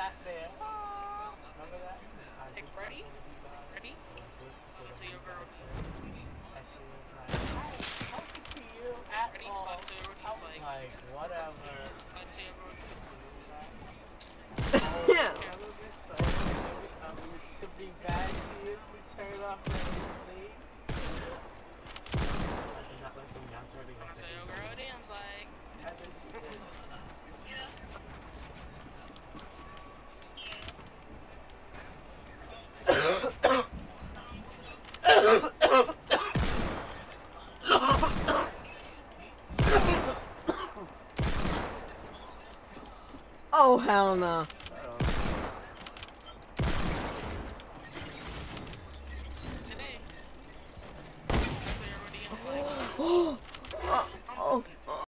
sat there. Remember that? I Hey, just Freddy? something with you guys. Ready? So Slide the to your money girl back DMs. there. And she was like, I ain't talking to you at Ready? Slide all. into your I DMs was like, like, whatever. slide into your girl DMs. Remember that? Oh, Yeah. Yeah. remember this song? Every time we used to be bad to you, we turn off the AC. And not listening, I'm turning off Slide the to your AC. girl DMs like, And then she did. Oh, hell no.